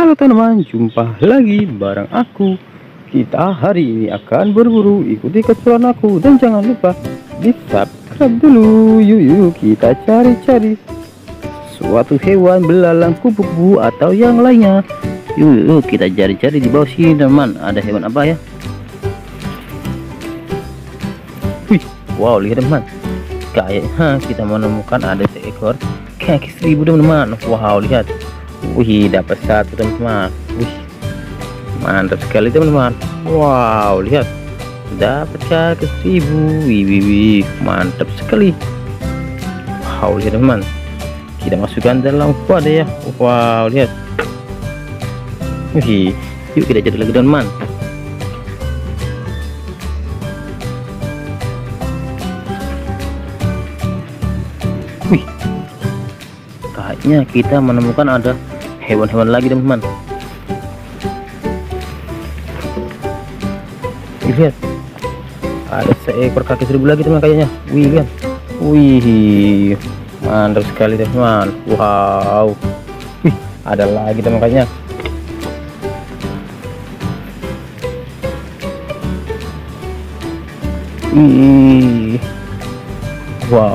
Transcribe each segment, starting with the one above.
Halo teman-teman, jumpa lagi bareng aku. Kita hari ini akan berburu, ikuti keseruan aku dan jangan lupa di subscribe dulu. Yuk kita cari-cari suatu hewan belalang kupu-kupu atau yang lainnya. Yuk kita cari-cari di bawah sini teman. Ada hewan apa ya? Wih, wow, lihat teman, kayaknya kita menemukan ada seekor kaki seribu teman-teman. Wow, lihat. Wih, dapat satu teman-teman. Wih, mantap sekali teman-teman. Wow, lihat, dapat kaki seribu. Wih, mantap sekali. Wow, lihat teman, kita masukkan dalam wadah ya. Wow, lihat. Wih, yuk kita cari lagi teman-teman. Wih, kayaknya kita menemukan ada hewan-hewan lagi teman-teman. Lihat, ada seekor kaki seribu lagi teman kayaknya. Wih, lihat. Wih, mantap sekali teman. Wow. Wih, ada lagi teman kayaknya. Wih, wow.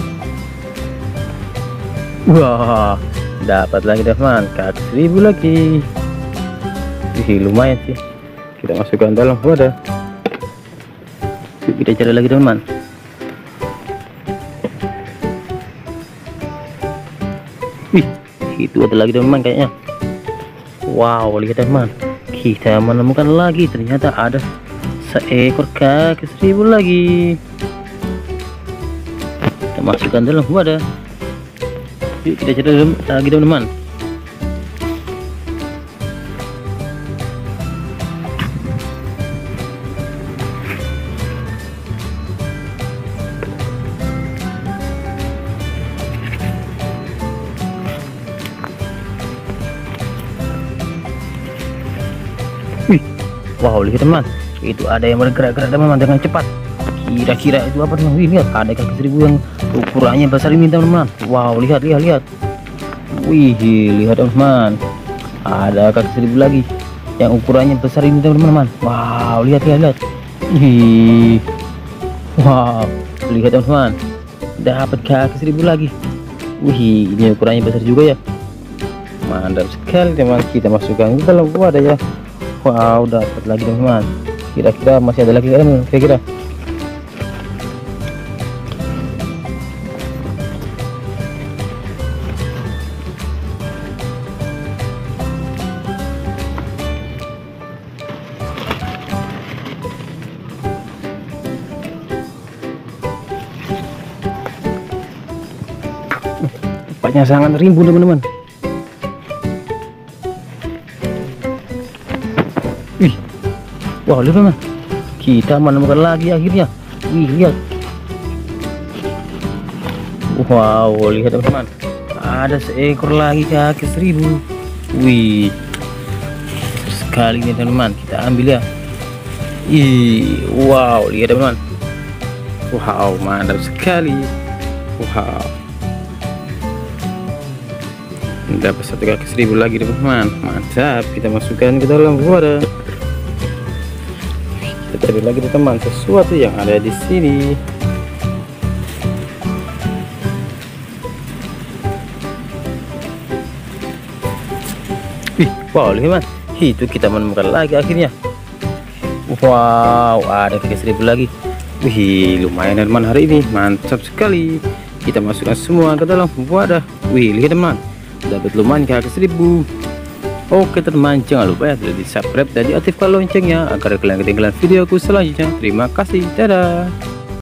Wah, dapat lagi teman, kaki seribu lagi. Wih, lumayan sih. Kita masukkan dalam wadah. Yuk kita cari lagi teman. Wih, itu ada lagi teman kayaknya. Wow, lihat teman, kita menemukan lagi, ternyata ada seekor kaki seribu lagi. Kita masukkan dalam wadah. Yuk kita cari lagi teman-teman. Wih, wow, lihat teman, itu ada yang bergerak-gerak teman-teman dengan cepat. Kira-kira itu apa teman? Wih, lihat, ada kaki seribu yang ukurannya besar ini teman-teman. Wow, lihat. Wih, lihat teman-teman, ada kaki seribu lagi yang ukurannya besar ini teman-teman. Wow, lihat. Wih, wow, lihat teman-teman, dapat kaki seribu lagi. Wih, ini ukurannya besar juga ya. Mantap sekali teman. Kita masukkan ke dalam wadah ya. Wow, dapat lagi teman-teman. Kira-kira masih ada lagi kan kira-kira? Tempatnya sangat rimbun teman-teman. Wih, wow, lihat teman, kita menemukan lagi akhirnya. Wih, lihat. Wow, lihat teman-teman, ada seekor lagi kaki seribu. Wih, sekali nih teman-teman, kita ambil ya. Ih, wow, lihat teman-teman. Wow, mantap sekali. Wow, dapat satu kaki seribu lagi teman-teman. Mantap, kita masukkan ke dalam wadah. Kita cari lagi teman sesuatu yang ada di sini. Wih, wow, lihat teman, itu kita menemukan lagi akhirnya. Wow, ada kaki seribu lagi. Wih, lumayan teman hari ini, mantap sekali. Kita masukkan semua ke dalam wadah. Wih, lihat teman, dapat lumayan kaki seribu. Oke teman, jangan lupa ya di subscribe dan diaktifkan loncengnya agar kalian ketinggalan videoku selanjutnya. Terima kasih, dadah.